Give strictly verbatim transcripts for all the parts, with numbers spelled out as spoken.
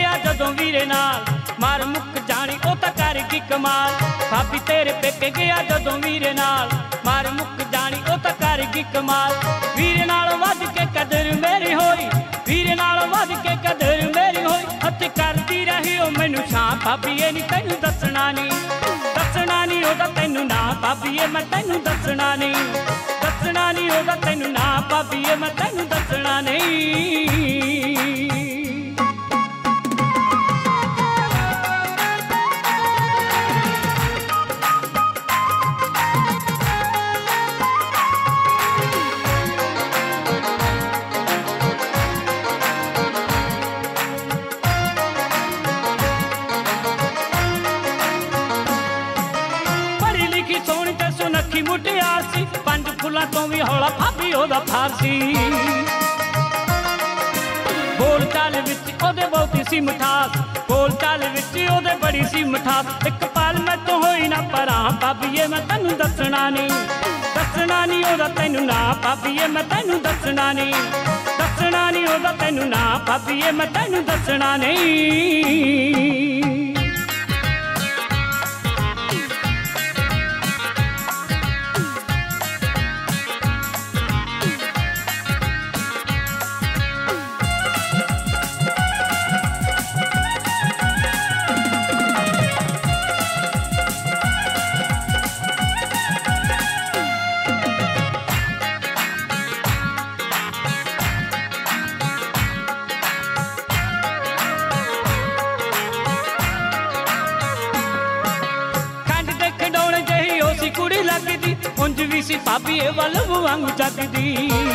गया जदों वीरे नाल मार मुक जानी ओ तां कर की कमाल। भाभी तेरे पेके गया जदों वीरे नाल मार मुक जानी ओ तां कर की कमाल। वीरे नाल वध के कदर मेरी होई वीरे नाल वध के कदर मेरी होई हथ करदी रही ओ मैनू छां। भाभी ये नी तैनू दसना नी दसना नी ओदा तैनू ना भाभी ये मैं तैनू दसना नी दसना नी ओदा तैनू ना भाभी ये मैं तैनू दसना नहीं। सुनखी मुटियार सी पंज फुलां तो भी हौला भाभी ओदा फारसी। बोल चाल विच ओदे बहुती सी मिठास बोल चाल विच ओदे बड़ी सी मिठास। एक पाल मैं तो होई ना परां भाभी ये मैं तैनू दसना नी दसना नी ओदा तैनू ना भाभी ये मैं तैनू दसना नी दसना नी ओदा तैनू ना भाभी ये मैं तैनू दसना नहीं। कुड़ी लगदी उंज भी सी भाभी ए वल वांगू जगदी।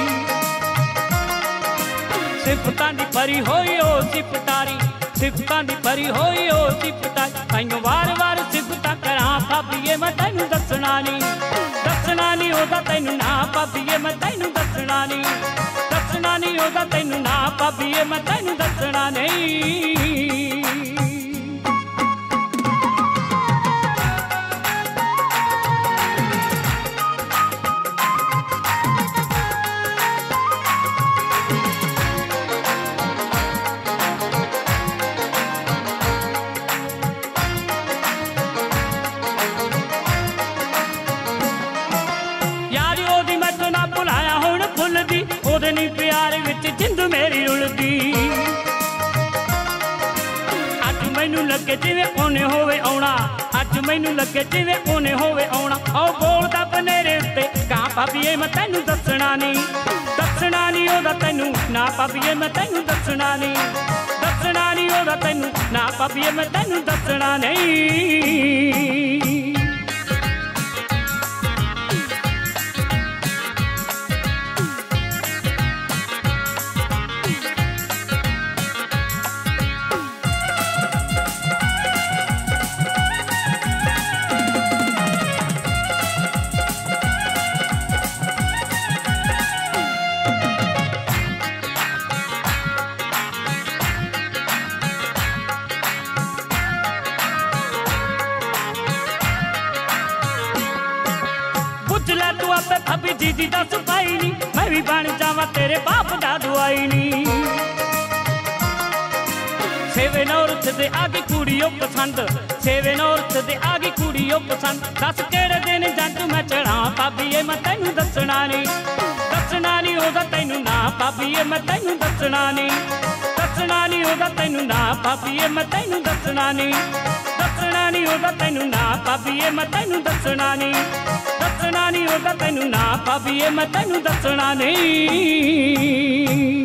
सिफतां दी परी होई ओ सिफतारी सिफतां दी परी होई ओ सिफतारी। ताइयों वार वार सिफतां करां भाभी ये मैं तैनू दसना नी दसना नी ओदा तैनू ना भाभी ये मैं तैनू दसना नी दसना नी ओदा तैनू ना भाभी ये मैं तैनू दसना नहीं। ओदे नी प्यार विच जिंद मेरी उलदी। अज मैनू लगे जिवें ओने होवे आउणा अज मैनू लगे जिवें ओने होवे आउणा। ओ बोलदा बनेरे उत्ते कां भाभी ये मैं तैनू दसना नी दसना नी ओदा तैनू ना भाभी ये मैं तैनू दसना नी दसना नी ओदा तैनू ना भाभी ये मैं तैनू दसना नहीं। तू आपे भाभी दीदी दा सुपाई नी मैं भी बन जावा तेरे बाप दा दुआई नी। सेवे नौरत दे आगे कुड़ियों पसंद सेवे नौरत दे आगे कुड़ियों पसंद। दस केड़े दिन जंज मैं चढ़ा भाभी ये मैं तैनू दसना नी दसना नी ओदा तैनू ना भाभी ये मैं तैनू दसना नी दसना नी ओदा तैनू ना भाभी ये मैं तैनू दसना नी दसना नी ओदा तैनू ना भाभी ये मैं तैनू दसना नी दसना नी ओदा तैनू ना भाभी ये मैं तैनू दसना नहीं।